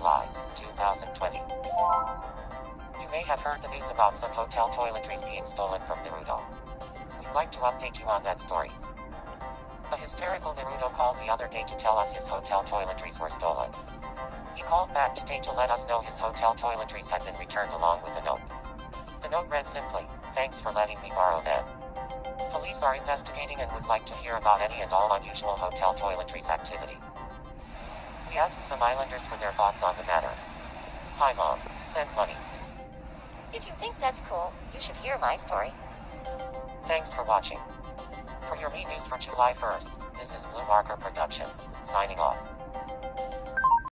July, 2020. You may have heard the news about some hotel toiletries being stolen from Naruto. We'd like to update you on that story. A hysterical Naruto called the other day to tell us his hotel toiletries were stolen. He called back today to let us know his hotel toiletries had been returned along with a note. The note read simply, "Thanks for letting me borrow them." Police are investigating and would like to hear about any and all unusual hotel toiletries activity. We asked some islanders for their thoughts on the matter. Hi mom, send money. If you think that's cool, you should hear my story. Thanks for watching. For your Me News for July 1st, this is Blue Marker Productions, signing off.